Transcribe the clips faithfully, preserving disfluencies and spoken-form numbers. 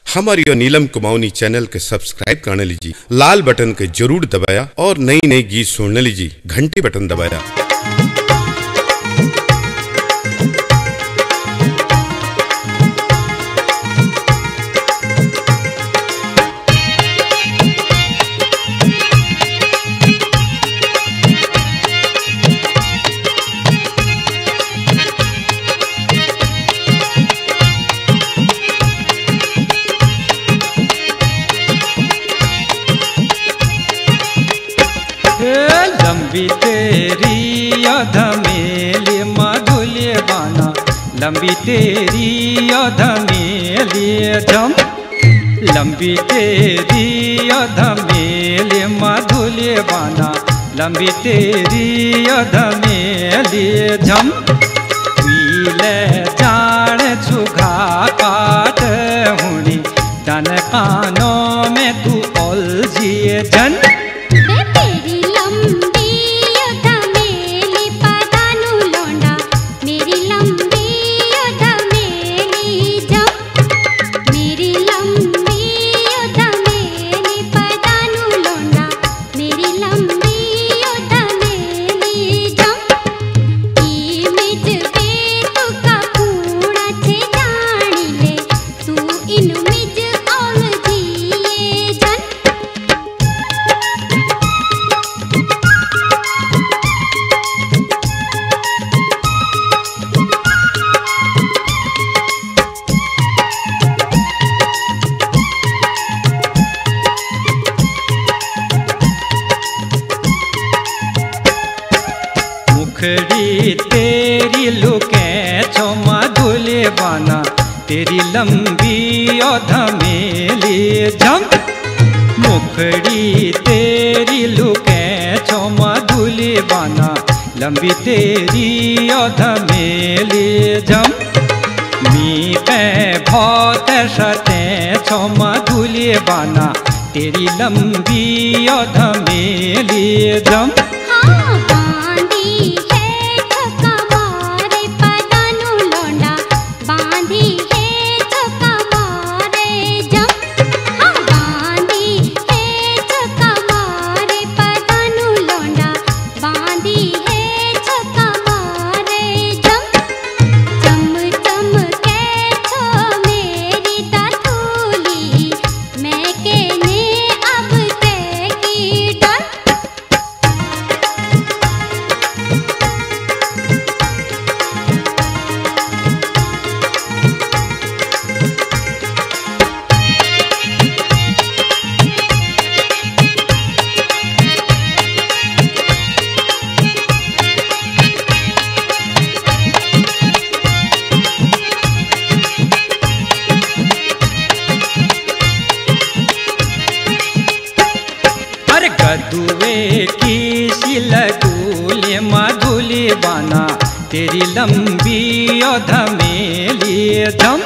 हमारी और नीलम कुमाऊनी चैनल के सब्सक्राइब करने लीजिए, लाल बटन के जरूर दबाया और नई नई गीत सुनने लीजिए घंटी बटन दबाया। लंबी तेरी अधमेली मधुल्य बाना, लंबी तेरी अधमेली झम, लंबी तेरी अधमेली मधुल्य बाना, लंबी तेरी अधमेली झम। पीले जान छुघा काट हुनी, डन कानों में तू उलझिए जन। मुखड़ी तेरी लुके छो मधुल्य बाना, तेरी लंबी अधमेली झम। मुखड़ी तेरी लुके छो मधुल्य बाना, लंबी तेरी अधमेली झम। मी पे बहुत सते छो मधुल्य बाना, तेरी लंबी अधमेली झम। कदुए की सिलगुल मधुल्य बाना, तेरी लंबी अधमेली झम।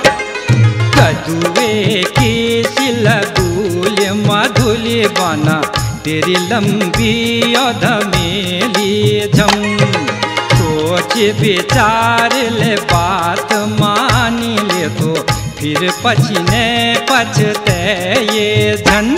कदुए की सिलगुल मधुल्य बाना, तेरी लंबी अधमेली झम। सोच विचार ले बात मानी ले तो फिर पछने पछते ये झन।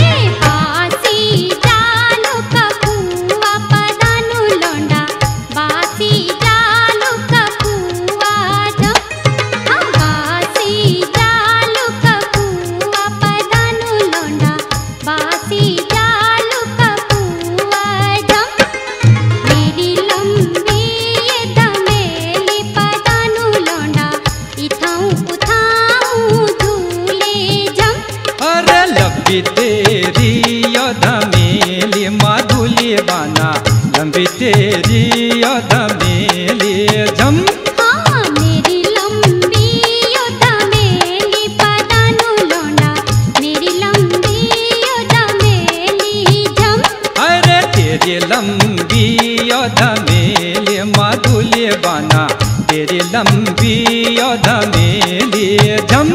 लंबी तेरी अधमेली मधुल्य बाना, लंबी तेरी अधमेली झम। हाँ मेरी लंबी अधमेली पदानु लौंडा, मेरी लंबी अधमेली झम। अरे तेरी लंबी अधमेली मधुल्य बाना, तेरी लंबी अधमेली झम।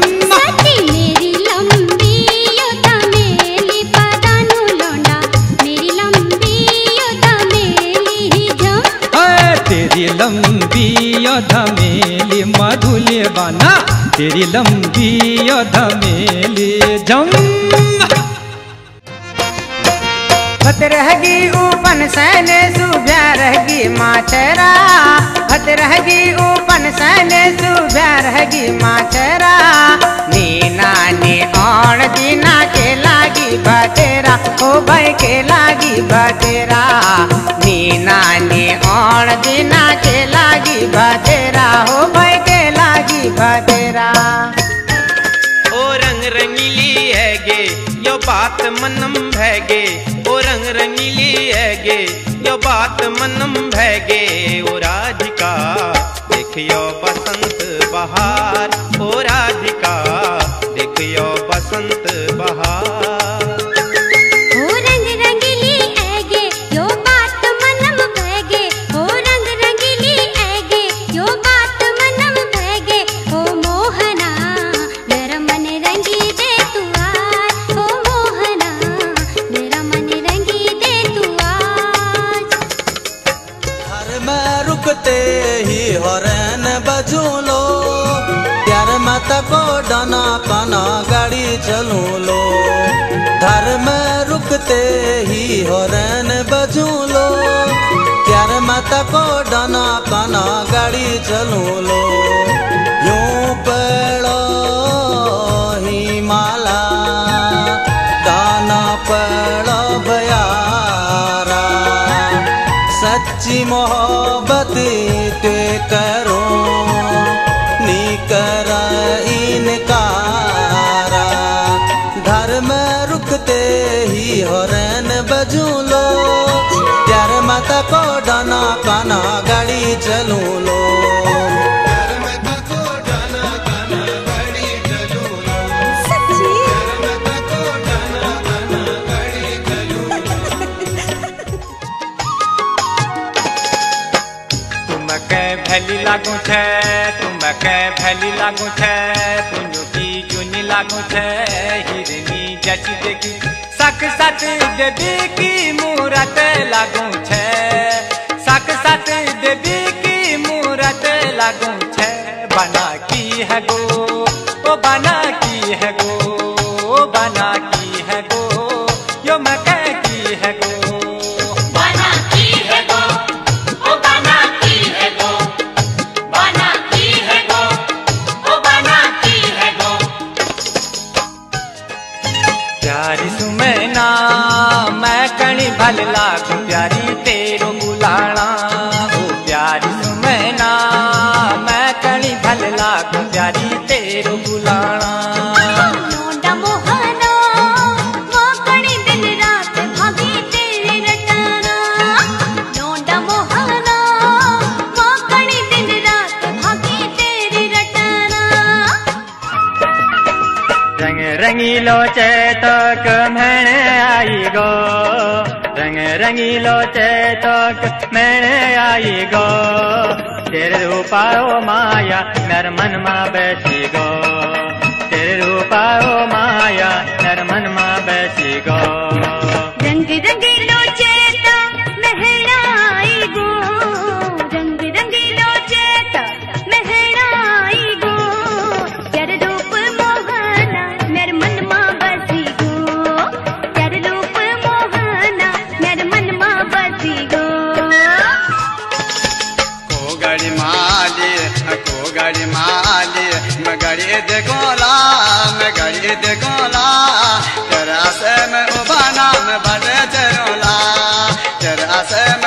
तेरी लंबी अधमेली मधुल्य बाना, तेरी लंबी अधमेली झम हत रहगी ऊपन सैने सुभ्या रहगी माचरा हत रहगी ऊपन सैने सुभ्या रहगी माचरा नीना ने आण दीना के लागी बतेरा ओ भाई के लागी बतेरा नीना ने आण दीना के लागी बतेरा हो भाई के लागी बतेरा। ओ रंग रंगीली है गे यो बात मनम भैगे ओ रंग रंगीली है गे यो बात मनम भैगे ओ राधिका देखियो बसंत बहार ओ राधिका देखियो बसंत बहार। ओ रंग रंगीली ऐगे यो बात मनम भैगे ओ रंग रंगीली ऐगे यो बात मनम भैगे ओ मोहना मेरा मन रंगी दे तू आज ओ मोहना मेरा मन रंगी दे तू आज। घर में रुकते ही हॉर्न बजू लो प्यार मत को डाना काना गाड़ी चलू लो घर में रुकते ही हॉर्न बजू लो प्यार मत को डाना काना गाड़ी चलू लो यूं पड़ो ही माला दाना पड़ो बयारा सच्ची मोहब्बत ते करो नी कर इनकारा घर में रुकते ही हॉर्न बजू लो प्यार माता को डाना काना गाड़ी चलू लो भैली लागू छे तुम के भैली लागू छे पुन्नु की जूनी लागू छे हिरनी जची देखी सक सत देवी की मूरत लागू छे सक सत देवी की मूरत लागू छे बना की है गो ओ बना की है गो ओ बना की है गो यो मके की है गो प्यारी सुमैना मैं कणी भल लागू प्यारी तेरो बुलाना ओ प्यारी सुमैना मैं कणी भल लागू प्यारी तेरो बुलाना। लौंडा मोहना वो कणी दिन रात भागी तेरे रटाना लौंडा मोहना वो कणी दिन रात भागी तेरे रटाना। रंग रंगीलो चेतक मैंने आई गो रंग रंगीलो चेतक मैंने आई गो तेरे रूपा ओ माया नर मन मा बैठी गो तेरे रूपा ओ माया नर मन मा बैठी गो। रंग रंगीलो चेता महलाई गो रंग रंगीलो चेता महलाई गो तेरे रूप मोहना मेरे मन मा बसी गो तेरे रूप मोहना मेरे मन मा बसी गो। को गाड़ी माली को गाड़ी माली मैं गाड़ी देखोला मैं गाड़ी देखोला तेरा से मैं उबाना मैं बड़े चरोला तेरा से